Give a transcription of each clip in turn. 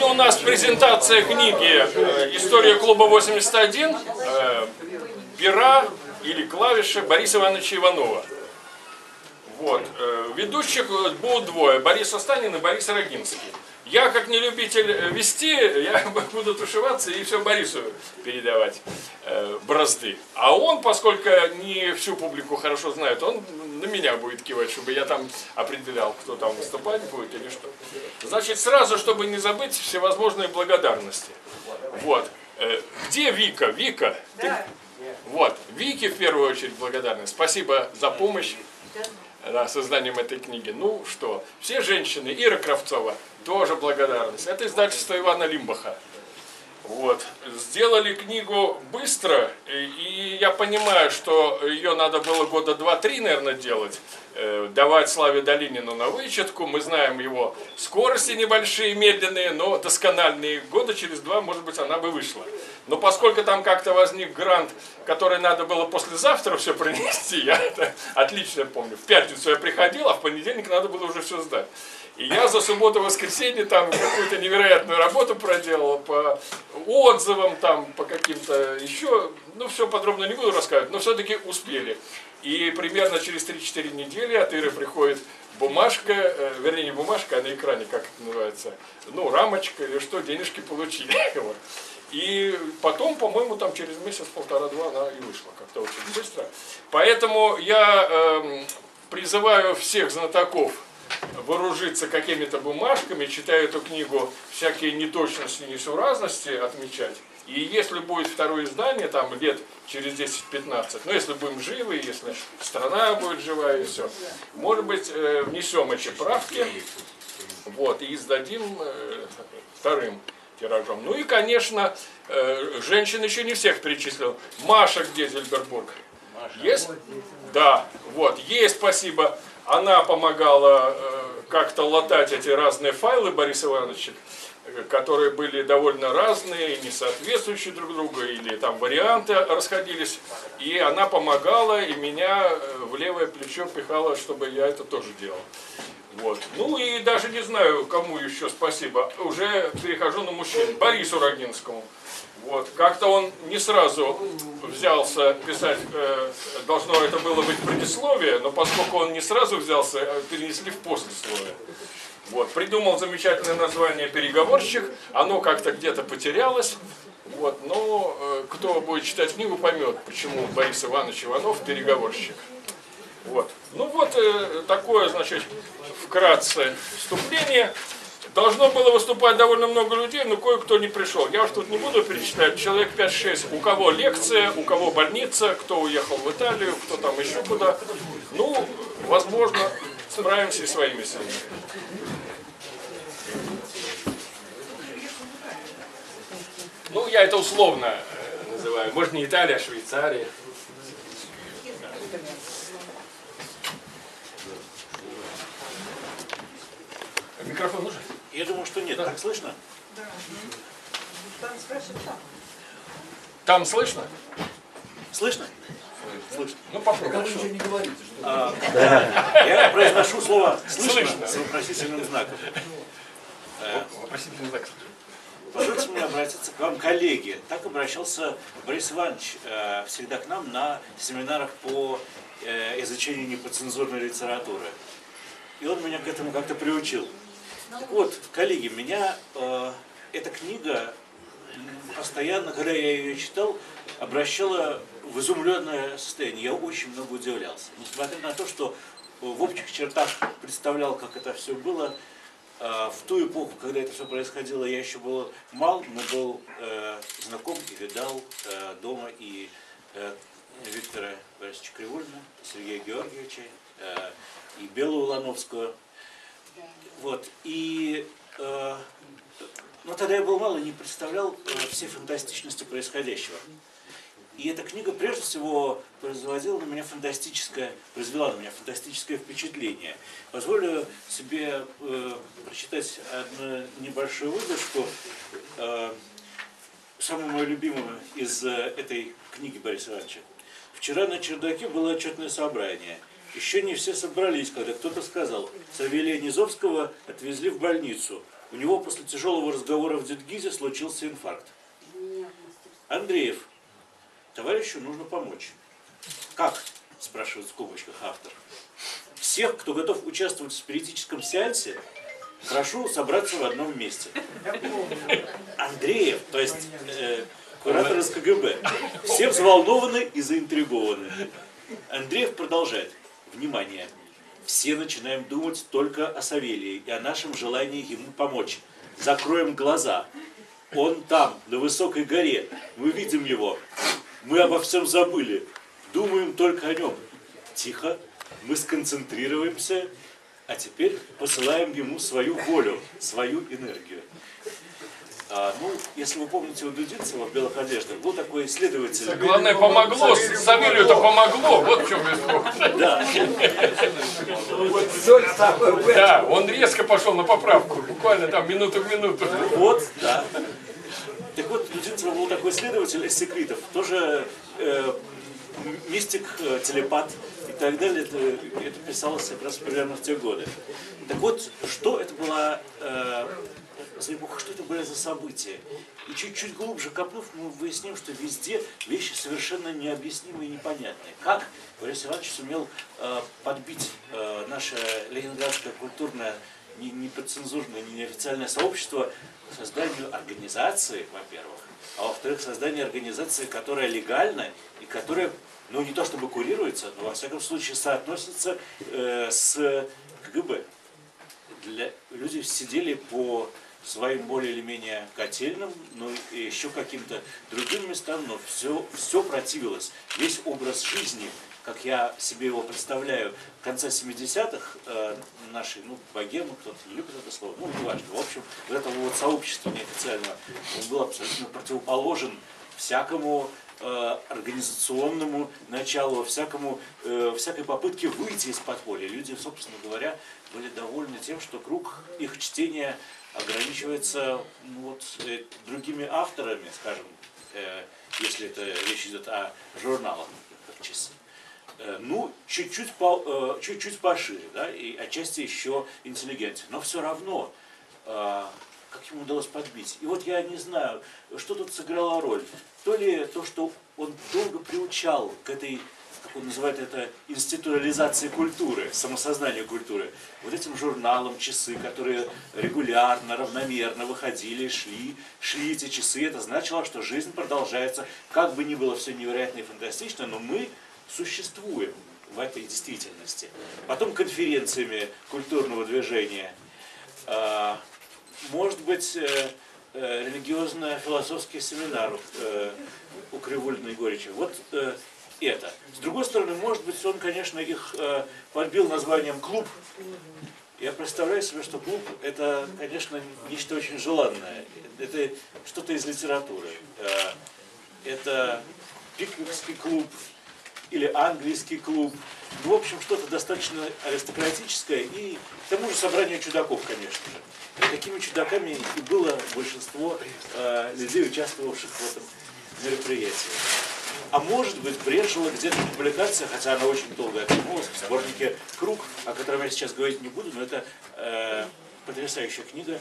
Сегодня у нас презентация книги «История клуба 81», пера или клавиши Бориса Ивановича Иванова. Вот. Ведущих будут двое: Борис Останин и Борис Рогинский. Я, как не любитель вести, я буду тушеваться и все Борису передавать бразды. А он, поскольку не всю публику хорошо знает, он на меня будет кивать, чтобы я там определял, кто там выступать будет или что. Значит, сразу, чтобы не забыть всевозможные благодарности. Вот. Где Вика? Вика? Ты... Вот. Вике в первую очередь благодарность. Спасибо за помощь созданием этой книги. Ну что, все женщины, Ира Кравцова, тоже благодарность. Это издательство Ивана Лимбаха. Вот. Сделали книгу быстро, и я понимаю, что ее надо было года 2-3, наверное, делать, давать Славе Долинину на вычетку. Мы знаем его скорости небольшие, медленные, но доскональные. Года через 2, может быть, она бы вышла. Но поскольку там как-то возник грант, который надо было послезавтра все принести, я это отлично помню. В пятницу я приходил, а в понедельник надо было уже все сдать. И я за субботу-воскресенье там какую-то невероятную работу проделал по отзывам, там, по каким-то еще, ну все подробно не буду рассказывать, но все-таки успели. И примерно через 3-4 недели от Иры приходит бумажка, вернее не бумажка, а на экране, как это называется, ну рамочка или что, денежки получили. Вот. И потом, по-моему, там через месяц, 1,5-2 она и вышла, как-то очень быстро. Поэтому я призываю всех знатоков вооружиться какими-то бумажками, читая эту книгу, всякие неточности, несуразности отмечать. И если будет второе издание, там лет через 10-15, ну если будем живы, если страна будет живая и все, может быть, внесем эти правки, вот, и издадим вторым тиражом. Ну и, конечно, женщин еще не всех перечислил. Маша где, Зельбербург? Есть? Да, вот, ей спасибо. Она помогала как-то латать эти разные файлы Бориса Ивановича, которые были довольно разные, не соответствующие друг другу, или там варианты расходились. И она помогала, и меня в левое плечо пихала, чтобы я это тоже делал. Вот. Ну и даже не знаю, кому еще спасибо. Уже перехожу на мужчин. Борису Рогинскому. Вот. Как-то он не сразу взялся писать, должно это было быть предисловие, но поскольку он не сразу взялся, перенесли в послесловие. Вот. Придумал замечательное название «Переговорщик», оно как-то где-то потерялось. Вот. Но кто будет читать книгу, поймет, почему Борис Иванович Иванов переговорщик. Вот. Ну вот такое, значит, вкратце вступление. Должно было выступать довольно много людей, но кое-кто не пришел. Я уж тут не буду перечислять, человек 5-6. У кого лекция, у кого больница, кто уехал в Италию, кто там еще куда. Ну, возможно, справимся и своими силами. Ну, я это условно называю. Может, не Италия, а Швейцария. Микрофон нужен? Я думаю, что нет. Да. Так слышно? Да. Там слышно? Слышно? Слышно. Ну попробуй. Вы ничего не говорите. Я произношу слово «слышно» с вопросительным знаком. Вопросительный знак. Позвольте мне обратиться к вам, коллеги. Так обращался Борис Иванович всегда к нам на семинарах по изучению непоцензурной литературы. И он меня к этому как-то приучил. Так вот, коллеги, меня эта книга постоянно, когда я ее читал, обращала в изумленное состояние. Я очень много удивлялся. Несмотря на то, что в общих чертах представлял, как это все было, в ту эпоху, когда это все происходило, я еще был мал, но был знаком и видал дома и Виктора Борисовича Кривулина, Сергея Георгиевича, и Белую Лановскую. Вот. И но тогда я был мал и не представлял всей фантастичности происходящего. И эта книга прежде всего произвела на меня фантастическое впечатление. Позволю себе прочитать одну небольшую выдержку, самую мою любимую из этой книги Бориса Ивановича. «Вчера на чердаке было отчетное собрание. Еще не все собрались, когда кто-то сказал: Савелия Низовского отвезли в больницу. У него после тяжелого разговора в Дедгизе случился инфаркт. Андреев, товарищу нужно помочь. Как? Спрашивает в скобочках автор. Всех, кто готов участвовать в спиритическом сеансе, прошу собраться в одном месте. Андреев, то есть куратор из КГБ, все взволнованы и заинтригованы. Андреев продолжает. Внимание! Все начинаем думать только о Савелии и о нашем желании ему помочь. Закроем глаза. Он там, на высокой горе. Мы видим его. Мы обо всем забыли. Думаем только о нем. Тихо. Мы сконцентрируемся. А теперь посылаем ему свою волю, свою энергию. Ну, если вы помните у Дудинцева в белых одеждах, был такой исследователь. Главное, помогло, Савелию-то помогло, вот в чем история. Да. Да, он резко пошел на поправку, буквально там минуту в минуту. Вот, да. Так вот, у Дудинцева был такой исследователь из секретов, тоже мистик, телепат и так далее. Это писалось как раз примерно в те годы. Так вот, что это была... что это были за события. И чуть-чуть глубже копнув, мы выясним, что везде вещи совершенно необъяснимые и непонятные. Как Борис Иванович сумел подбить наше ленинградское культурное, неподцензурное, неофициальное сообщество к созданию организации, во-первых, а во-вторых, создание организации, которая легальна и которая, ну не то чтобы курируется, но во всяком случае соотносится с КГБ. Люди сидели по своим более или менее котельным, ну и еще каким-то другим местам, но все противилось. Весь образ жизни, как я себе его представляю, в конце 70-х нашей, богемы, кто-то не любит это слово, неважно. В общем, вот этого вот сообщества неофициального, он был абсолютно противоположен всякому организационному началу, всякой попытке выйти из подполья. Люди, собственно говоря, были довольны тем, что круг их чтения ограничивается другими авторами, скажем, если это речь идет о журналах, как часы. Чуть-чуть пошире, да, и отчасти еще интеллигенция. Но все равно, как ему удалось подбить. И вот я не знаю, что тут сыграло роль. То ли то, что он долго приучал к этой, как он называет это, институализации культуры, самосознанию культуры, вот этим журналам часы, которые регулярно, равномерно выходили, шли эти часы, это значило, что жизнь продолжается, как бы ни было все невероятно и фантастично, но мы существуем в этой действительности. Потом конференциями культурного движения, может быть, религиозно-философский семинар у Кривулина и Горича. Вот это. С другой стороны, может быть, он, конечно, их подбил названием «клуб». Я представляю себе, что клуб – это, конечно, нечто очень желанное. Это что-то из литературы. Это пикникский клуб или английский клуб. В общем, что-то достаточно аристократическое и к тому же собрание чудаков, конечно же. И такими чудаками и было большинство людей, участвовавших в этом мероприятии. А может быть, брешила где-то публикация, хотя она очень долго отвернулась, в сборнике «Круг», о котором я сейчас говорить не буду, но это потрясающая книга.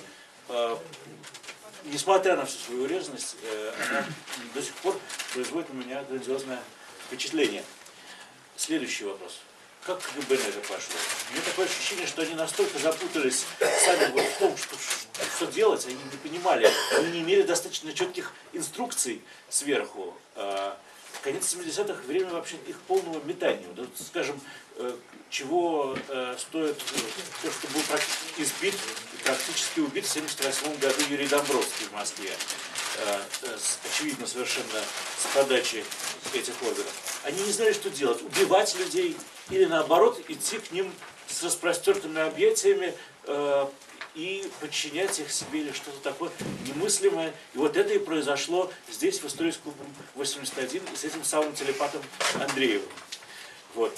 Несмотря на всю свою урезанность, она до сих пор производит на меня грандиозное впечатление. Следующий вопрос. Как КГБ на это пошло? У меня такое ощущение, что они настолько запутались сами в том, что делать, они не понимали, они не имели достаточно четких инструкций сверху. Конец 70-х время вообще их полного метания. Вот, скажем, чего стоит то, что был избит, практически убит в 1978 году Юрий Домбровский в Москве. Очевидно, совершенно с подачи этих органов. Они не знали, что делать. Убивать людей или наоборот идти к ним с распростертыми объятиями и подчинять их себе или что-то такое немыслимое. И вот это и произошло здесь, в истории с клубом 81, и с этим самым телепатом Андреевым. Вот.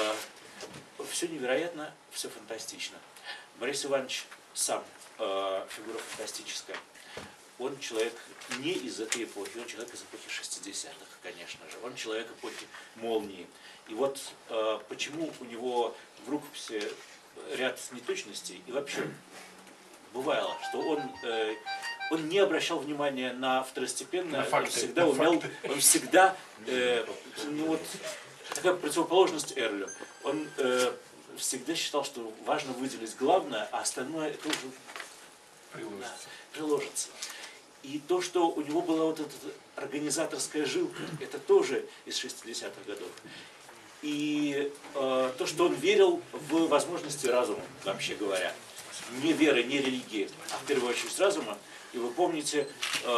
Все невероятно, все фантастично. Борис Иванович сам фигура фантастическая. Он человек не из этой эпохи, он человек из эпохи 60-х, конечно же. Он человек эпохи молнии. И вот почему у него в рукописи ряд неточностей и вообще бывало, что он не обращал внимания на второстепенное, На факты, он всегда, ну вот, такая противоположность Эрлю, он всегда считал, что важно выделить главное, а остальное это уже приложится. И то, что у него была вот эта организаторская жилка, это тоже из 60-х годов. И то, что он верил в возможности разума, вообще говоря. Не веры, не религии, а в первую очередь разума. И вы помните,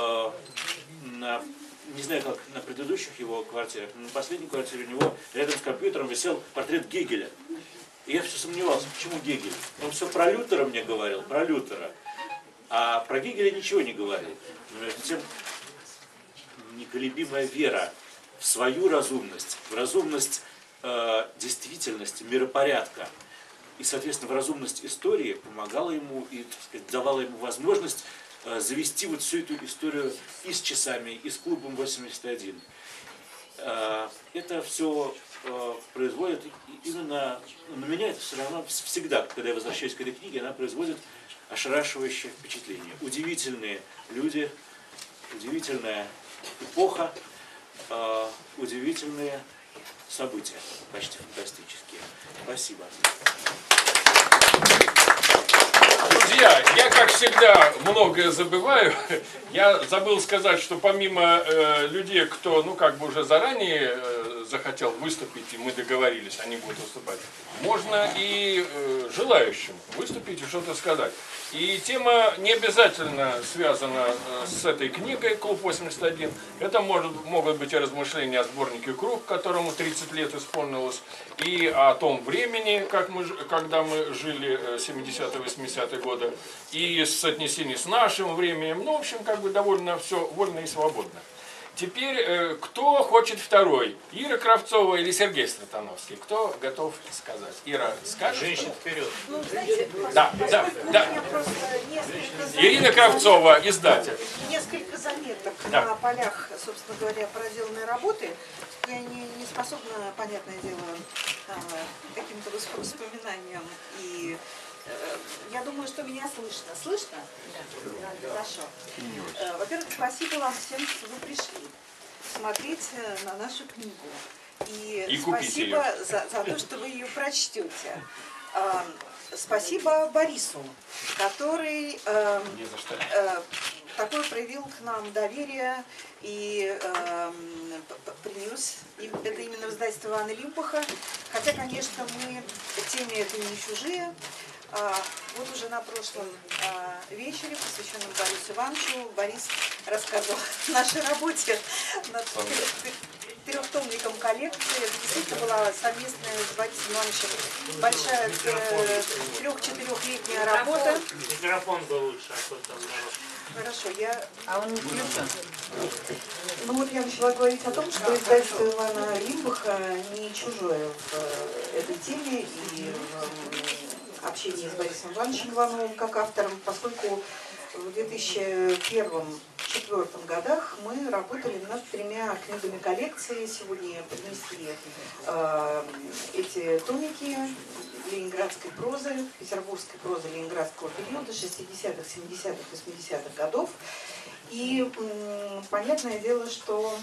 не знаю, как на предыдущих его квартирах, но на последней квартире у него рядом с компьютером висел портрет Гегеля. И я все сомневался, почему Гегель? Он все про Лютера мне говорил, про Лютера. А про Гегеля ничего не говорил. Но между тем, неколебимая вера в свою разумность, в разумность действительности, миропорядка и, соответственно, в разумность истории помогала ему и, так сказать, давала ему возможность завести вот всю эту историю и с часами, и с клубом 81. Это все производит именно, на меня это все равно всегда, когда я возвращаюсь к этой книге, она производит ошарашивающее впечатление. Удивительные люди, удивительная эпоха, удивительные события, почти фантастические. Спасибо. Друзья, я, как всегда, многое забываю. Я забыл сказать, что помимо людей, кто, ну, как бы уже заранее захотел выступить, и мы договорились, они будут выступать, можно и желающим выступить и что-то сказать. И тема не обязательно связана с этой книгой «Клуб 81». Это могут быть и размышления о сборнике «Круг», которому 30 лет исполнилось, и о том времени, когда мы жили 70-е, 80-е годы, и соотнесение с нашим временем. Ну, в общем, как бы довольно все вольно и свободно. Теперь, кто хочет второй? Ира Кравцова или Сергей Стратановский? Кто готов сказать? Ира, скажешь? Женщин вперед. Ну, знаете, Да. Ирина Кравцова, издатель. Несколько заметок Да. на полях, собственно говоря, проделанной работы. Я не способна, понятное дело, каким-то воспоминаниям. И я думаю, что меня слышно. Слышно? Да. Хорошо. Во-первых, спасибо вам всем, что вы пришли смотреть на нашу книгу. И спасибо за то, что вы ее прочтете. Спасибо Борису, который такое проявил к нам доверие и принес это именно в издательство Ивана Лимпаха. Хотя, конечно, мы теме этой не чужие. Вот уже на прошлом вечере, посвященном Борису Ивановичу, Борис рассказывал о нашей работе над трехтомником коллекции. Это действительно была совместная с Борисом Ивановичем большая 3-4-летняя работа. Микрофон был лучше, а то там народ. Хорошо, я... А он не включен. Ну вот я начала говорить о том, что издательство Ивана Лимпаха не чужое в этой теме и в общении с Борисом Ивановичем Ивановым как автором, поскольку в 2001-2004 годах мы работали над 3 книгами коллекции. Сегодня поднесли эти томики ленинградской прозы, петербургской прозы ленинградского периода 60-х, 70-х, 80-х годов. И понятное дело, что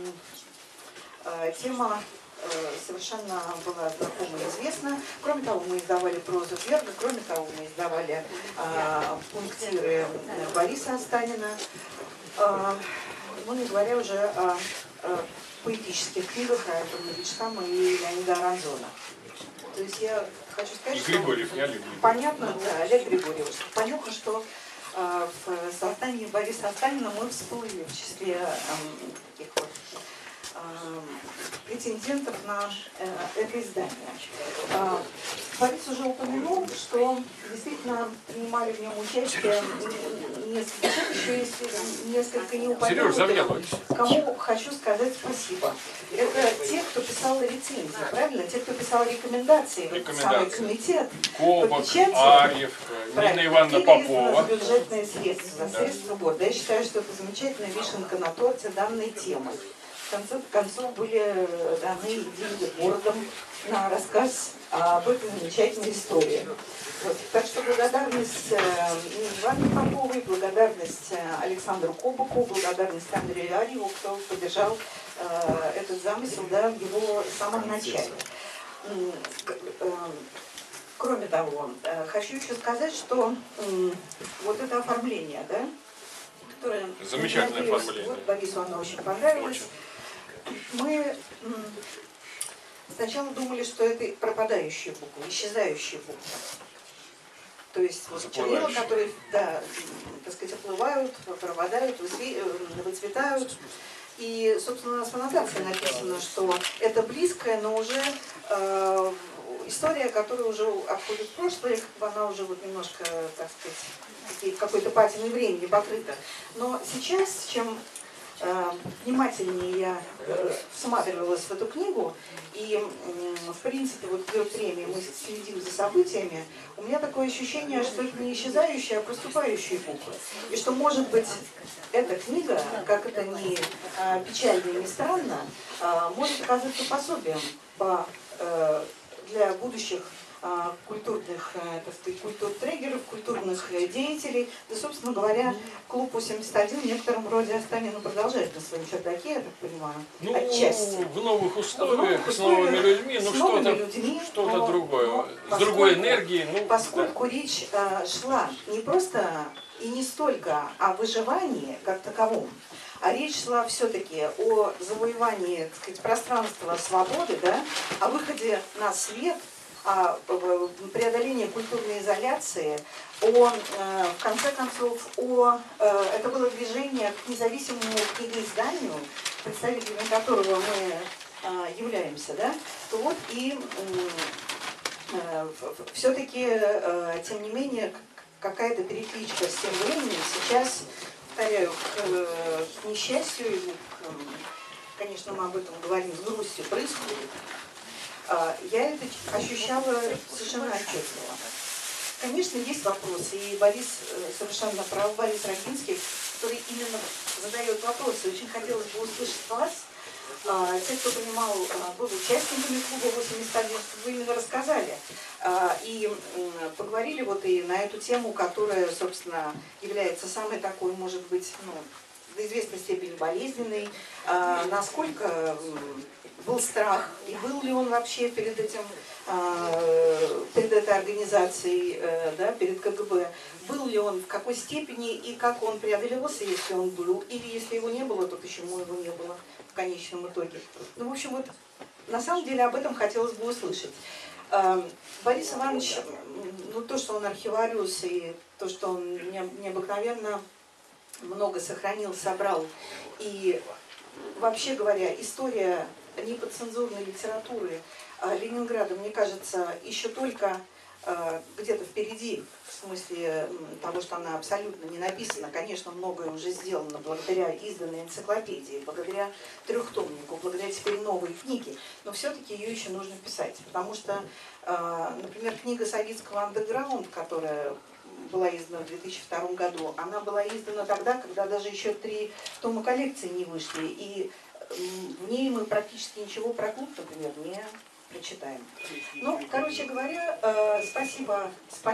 тема совершенно была знакома и известна. Кроме того, мы издавали прозу Берга, кроме того, мы издавали пунктиры Бориса Останина. Ну, не говоря уже о поэтических книгах Альберта Мандельштама и Леонида Аранзона. То есть я хочу сказать, что Григорьев, я люблю. понятно, да, Олег Григорьевич, понятно, что в создании Бориса Останина мы всплыли в числе таких вот претендентов на это издание. Борис уже упомянул, что действительно принимали в нем участие несколько, еще есть несколько неупомянутых, кому хочу сказать спасибо. Это те, кто писал рецензии, правильно? Те, кто писал рекомендации. Вот самый комитет Кобок, по печати, Арьев, Нина Ивановна Попова. Бюджетные средства, средства года. Я считаю, что это замечательная вишенка на торте данной темы. в конце концов были даны деньги городом на рассказ об этой замечательной истории. Вот. Так что благодарность Ивану Поповой, благодарность Александру Кобаку, благодарность Андрею Арьеву, кто поддержал этот замысел, да, в его самом начале. Кроме того, хочу еще сказать, что вот это оформление, да, которое Замечательное оформление. Вот, Борису оно очень понравилось. Мы сначала думали, что это пропадающие буквы, исчезающие буквы. То есть вот чернила, которые, да, так сказать, оплывают, пропадают, выцветают. И, собственно, у нас в аннотации написано, что это близкая, но уже история, которая уже отходит в прошлое, как бы она уже вот немножко, так сказать, какой-то патиной времени покрыта. Но сейчас, чем внимательнее я всматривалась в эту книгу, и, в принципе, вот идет время, мы следим за событиями, у меня такое ощущение, что это не исчезающие, а проступающие буквы. И что, может быть, эта книга, как это ни печально и ни странно, может оказаться пособием для будущих культурных, так сказать, культуртрегеров, культурных деятелей. Да, собственно говоря, клуб 81 в некотором роде Останина продолжает на своем чердаке, я так понимаю, отчасти. В новых условиях, с новыми людьми, ну что-то другое, с другой энергией. Ну, поскольку речь шла не просто и не столько о выживании как таковом, а речь шла все-таки о завоевании, так сказать, пространства свободы, да, о выходе на свет, о преодолении культурной изоляции, в конце концов, это было движение к независимому книгоизданию, представителями которого мы являемся, да, то вот и все-таки, тем не менее, какая-то перекличка с тем временем сейчас, повторяю, к несчастью, конечно, мы об этом говорим с грустью, происходит. Я это ощущала совершенно отчетливо. Конечно, есть вопросы, и Борис совершенно прав, Борис Рогинский, который именно задает вопросы. Очень хотелось бы услышать вас, те, кто принимал, был участниками клуба 81, чтобы вы именно рассказали и поговорили вот и на эту тему, которая, собственно, является самой такой, может быть, до известной степени болезненной, насколько был страх, и был ли он вообще перед этим, перед этой организацией, да, перед КГБ, был ли он, в какой степени и как он преодолевался, если он был, или если его не было, то почему его не было в конечном итоге. Ну, в общем, вот на самом деле об этом хотелось бы услышать. Борис Иванович, ну, то, что он архивариус, и то, что он необыкновенно много сохранил, собрал, и, вообще говоря, история неподцензурной литературы Ленинграда, мне кажется, еще только где-то впереди, в смысле того, что она абсолютно не написана. Конечно, многое уже сделано благодаря изданной энциклопедии, благодаря трехтомнику, благодаря теперь новой книге, но все-таки ее еще нужно писать, потому что, например, книга советского андеграунд, которая была издана в 2002 году, она была издана тогда, когда даже еще 3 тома коллекции не вышли, и в ней мы практически ничего про клуб, например, не прочитаем. Ну, короче говоря, спасибо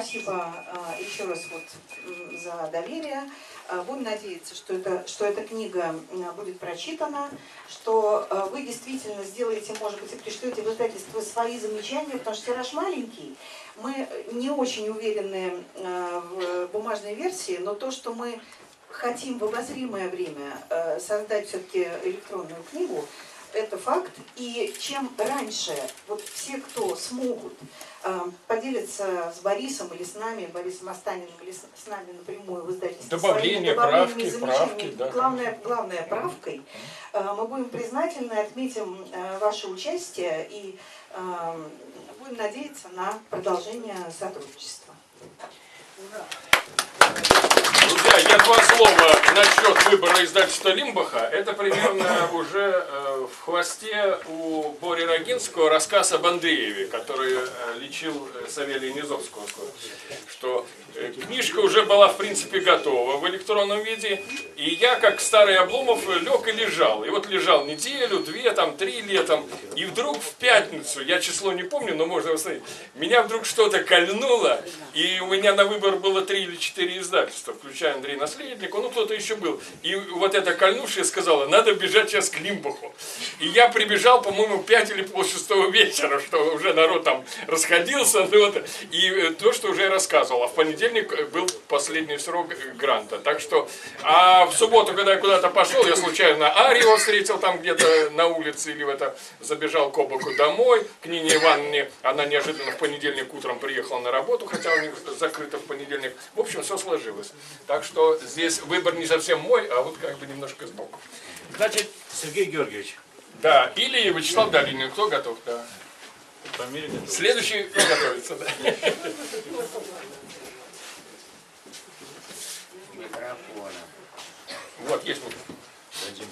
еще раз вот за доверие. Будем надеяться, что эта книга будет прочитана, что вы действительно сделаете, может быть, и пришлете в издательство свои замечания, потому что тираж маленький. Мы не очень уверены в бумажной версии, но то, что мы хотим в обозримое время создать все-таки электронную книгу, это факт. И чем раньше вот все, кто смогут, поделиться с Борисом или с нами, Борисом Останиным, или с нами напрямую в издательстве добавления, правки, да. Главное правкой, мы будем признательны, отметим ваше участие и будем надеяться на продолжение сотрудничества. Друзья, я 2 слова насчет выбора издательства Лимбаха, это примерно уже в хвосте у Бори Рогинского рассказ об Андрееве, который лечил Савелия Низовского. Что книжка уже была в принципе готова в электронном виде, и я, как старый Обломов, лег и лежал. И вот лежал неделю, 2, там, 3 летом, и вдруг в пятницу, я число не помню, но можно посмотреть, меня вдруг что-то кольнуло, и у меня на выбор было 3 или 4 издательства, включая Андрей Наследник, ну кто-то еще был. И вот эта кольнувшая сказала, надо бежать сейчас к Лимбаху. И я прибежал, по-моему, 5 или полшестого вечера, что уже народ там расходился, ну, вот, и то, что уже я рассказывал. А в понедельник был последний срок гранта. Так что, а в субботу, когда я куда-то пошел, я случайно Арию встретил там где-то на улице, или забежал к Обаку домой, к Нине Ивановне, она неожиданно в понедельник утром приехала на работу, хотя у них закрыто в понедельник. В общем, все сложилось. Так что здесь выбор не совсем мой, а вот как бы немножко сбоку. Значит, Сергей Георгиевич. Да, или Вячеслав Долинин, кто готов, да. По мере готовности. Следующий, кто готовится, да. Микрофона. Вот, есть микрофон. Дадим.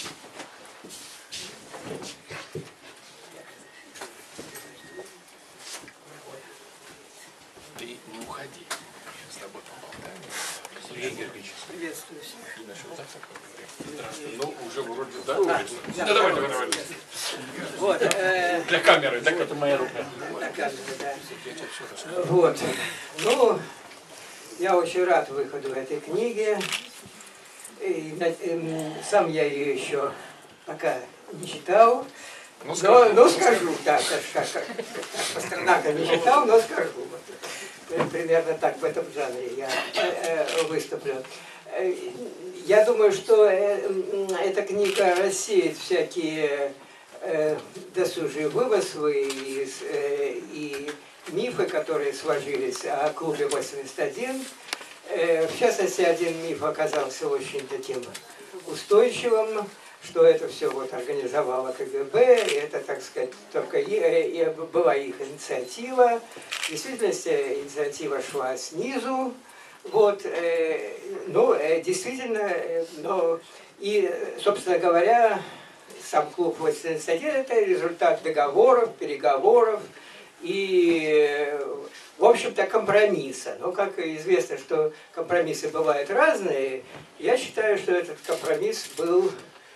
Ты не уходи. С тобой поболтаем. Сергей Георгиевич. Приветствую. И насчет завтрака поговорим. Ну, уже вроде, да? Да, давай. Вот, Для камеры, да? Это моя рука. на камеру, да. Вот. Ну, я очень рад выходу этой книги. И, сам я ее еще пока не читал. Но скажу, да, как Пастернака не читал, но скажу. Вот, примерно так в этом жанре я выступлю. Я думаю, что эта книга рассеет всякие досужие вымыслы и мифы, которые сложились о клубе 81. В частности, один миф оказался очень таким устойчивым, что это все вот организовало КГБ, и это, так сказать, только была их инициатива. В действительности инициатива шла снизу. Вот, действительно, и, собственно говоря, сам клуб 81 это результат договоров, переговоров и, в общем-то, компромисса. Но, как известно, что компромиссы бывают разные, я считаю, что этот компромисс был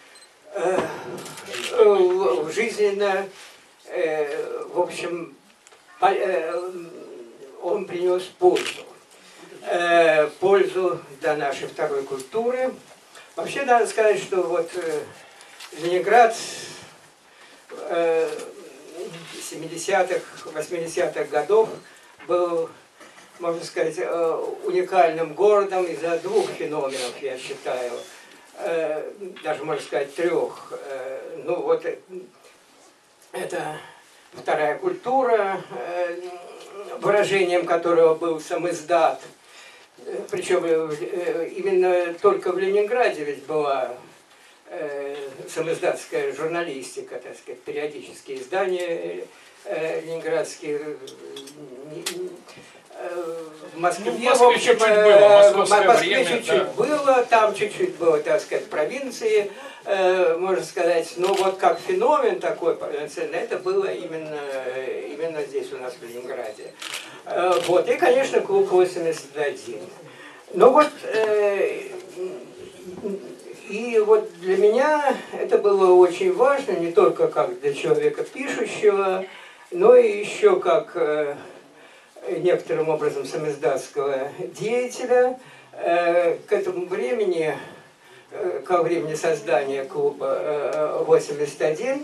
жизненно, в общем, он принес пользу для нашей второй культуры. Вообще, надо сказать, что вот Ленинград 70-х, 80-х годов был, можно сказать, уникальным городом из-за двух феноменов, я считаю. Даже, можно сказать, 3. Ну вот, это вторая культура, выражением которого был самиздат. Причем именно только в Ленинграде ведь была самиздатская журналистика, так сказать, периодические издания ленинградские. В Москве, в общем, в Москве чуть-чуть было, там чуть-чуть было, так сказать, провинции, можно сказать, но вот как феномен такой, это было именно здесь у нас в Ленинграде. Вот, и, конечно, клуб 81. Но вот, и вот для меня это было очень важно, не только как для человека пишущего, но и еще как некоторым образом самиздатского деятеля. К этому времени, ко времени создания клуба 81,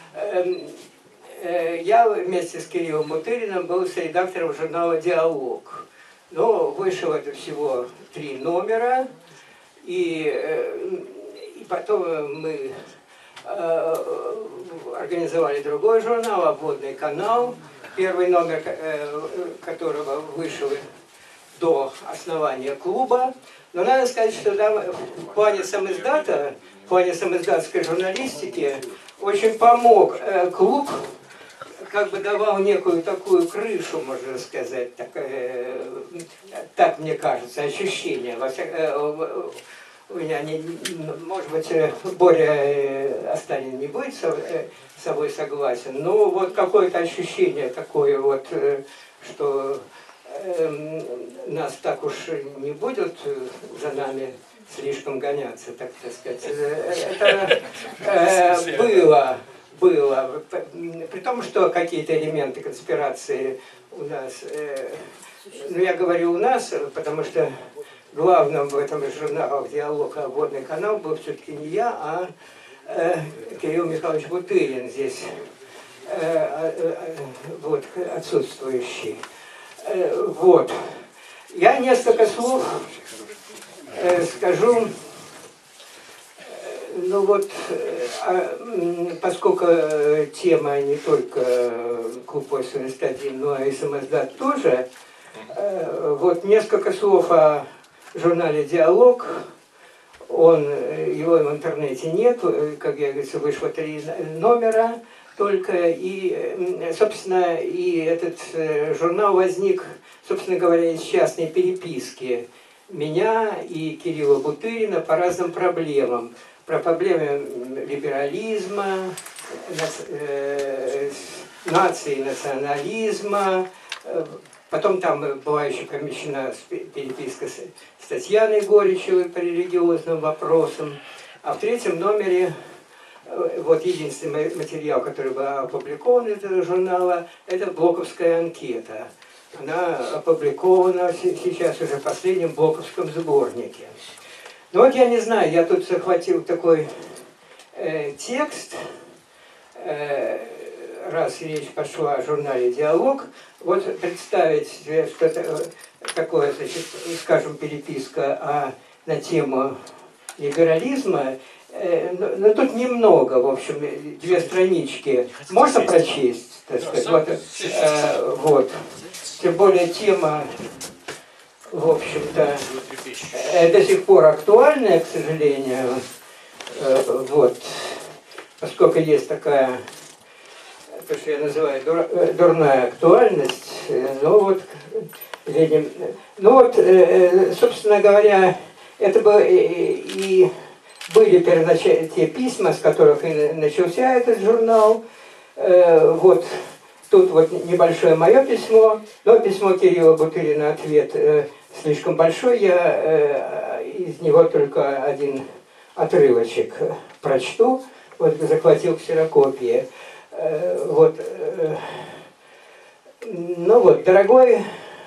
я вместе с Кириллом Мутыриным был редактором журнала «Диалог». Но вышло это всего 3 номера, и потом мы организовали другой журнал «Обводный канал», первый номер которого вышел до основания клуба. Но надо сказать, что в плане самиздата, в плане самиздатской журналистики очень помог клуб, как бы давал некую такую крышу, можно сказать, так мне кажется, ощущение. у меня, может быть, Боря Останин не будет с собой согласен, но вот какое-то ощущение такое вот, что нас так уж не будут за нами слишком гоняться, так сказать. Это было. При том, что какие-то элементы конспирации у нас, ну я говорю у нас, потому что главным в этом журнале «Диалог» «Водный канал» был все-таки не я, а Кирилл Михайлович Бутырин здесь, вот, отсутствующий. Вот. Я несколько слов скажу, ну вот, поскольку тема не только клуб 81, но и самоздат тоже, вот несколько слов о журнале «Диалог». Его в интернете нет, как я говорю, вышло 3 номера только, и, собственно, и этот журнал возник, собственно говоря, из частной переписки меня и Кирилла Бутырина по разным проблемам. Про проблемы либерализма, нации, национализма. Потом там была еще помещена переписка с Татьяной Горичевой по религиозным вопросам. А в 3-м номере, вот единственный материал, который был опубликован из этого журнала, это блоковская анкета. Она опубликована сейчас уже в последнем блоковском сборнике. Ну вот я не знаю, я тут захватил такой текст, раз речь пошла о журнале «Диалог», вот представить себе, что такое, значит, скажем, переписка на тему либерализма, но тут немного, в общем, 2 странички. Можно прочесть, так сказать? Вот. Тем более тема, в общем-то, до сих пор актуальная, к сожалению. Вот. Поскольку есть такая, то, что я называю дурная актуальность, ну вот, собственно говоря, это было и были первоначальные те письма, с которых и начался этот журнал. Вот тут вот небольшое мое письмо, но письмо Кирилла Бутырина, ответ слишком большой, я из него только один отрывочек прочту, вот захватил ксерокопии. Вот, ну вот, дорогой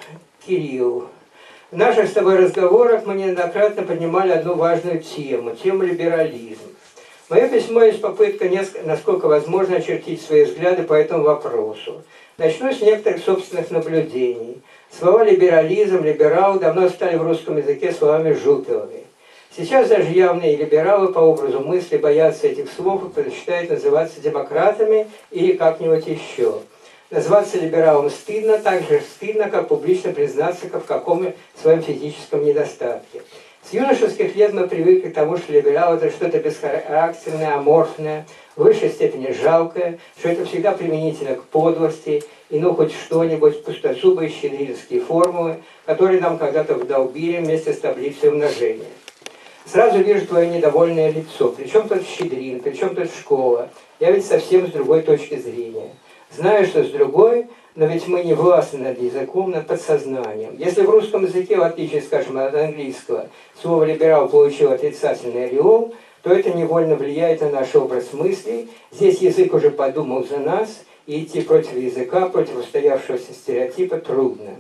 Кирилл, в наших с тобой разговорах мы неоднократно поднимали одну важную тему либерализма. Мое письмо есть попытка, насколько возможно, очертить свои взгляды по этому вопросу. Начну с некоторых собственных наблюдений. Слова либерализм, либерал давно стали в русском языке словами жупелыми. Сейчас даже явные либералы по образу мысли боятся этих слов и предпочитают называться демократами или как-нибудь еще. Назваться либералом стыдно, так же стыдно, как публично признаться в каком своем физическом недостатке. С юношеских лет мы привыкли к тому, что либерал – это что-то бесхарактерное, аморфное, в высшей степени жалкое, что это всегда применительно к подлости, и ну хоть что-нибудь, пустозубые щедринские формулы, которые нам когда-то вдолбили вместе с таблицей умножения. Сразу вижу твое недовольное лицо. Причем тут Щедрин, причем тут школа. Я ведь совсем с другой точки зрения. Знаю, что с другой, но ведь мы не властны над языком, над подсознанием. Если в русском языке, в отличие, скажем, от английского, слово «либерал» получило отрицательный ореол, то это невольно влияет на наш образ мыслей. Здесь язык уже подумал за нас, и идти против языка, против устоявшегося стереотипа трудно.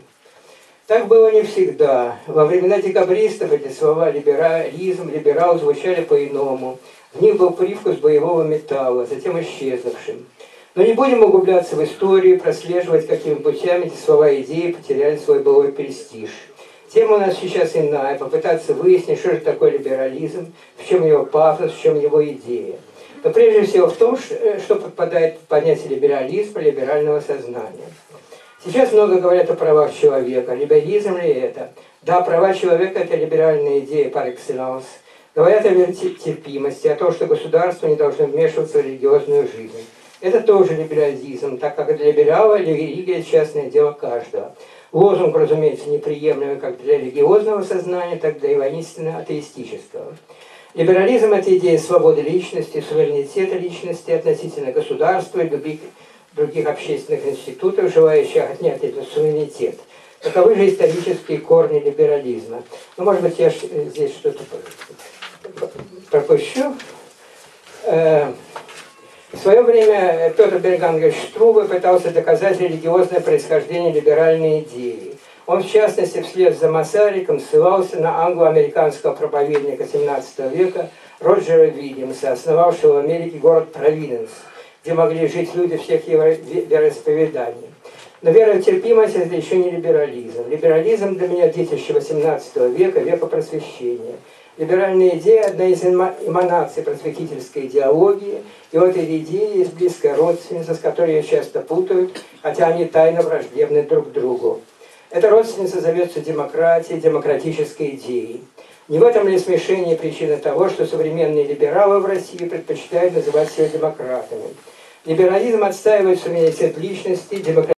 Так было не всегда. Во времена декабристов эти слова «либерализм», «либерал» звучали по-иному. В них был привкус боевого металла, затем исчезнувшим. Но не будем углубляться в историю, прослеживать, какими путями эти слова и идеи потеряли свой былой престиж. Тема у нас сейчас иная, попытаться выяснить, что же такое либерализм, в чем его пафос, в чем его идея. Но прежде всего в том, что подпадает под понятие либерализма, либерального сознания. Сейчас много говорят о правах человека. Либерализм ли это? Да, права человека – это либеральная идея par excellence. Говорят о терпимости, о том, что государство не должно вмешиваться в религиозную жизнь. Это тоже либерализм, так как для либерала религия – частное дело каждого. Лозунг, разумеется, неприемлемый как для религиозного сознания, так и для воинственно атеистического. Либерализм – это идея свободы личности, суверенитета личности относительно государства и любви других общественных институтов, желающих отнять этот суверенитет. Таковы же исторические корни либерализма. Ну, может быть, я здесь что-то пропущу. В свое время Петр Бергангович Штрубе пытался доказать религиозное происхождение либеральной идеи. Он, в частности, вслед за Масариком ссылался на англо-американского проповедника XVII века Роджера Вильямса, основавшего в Америке город Провиденс, где могли жить люди всех вероисповеданий. Но веротерпимость – это еще не либерализм. Либерализм для меня детище XVIII века, века просвещения. Либеральная идея – одна из эманаций просветительской идеологии, и у этой идеи есть близкая родственница, с которой ее часто путают, хотя они тайно враждебны друг другу. Эта родственница зовется демократией, демократической идеей. Не в этом ли смешение причина того, что современные либералы в России предпочитают называть себя демократами? Либерализм отстаивает суверенитет личности,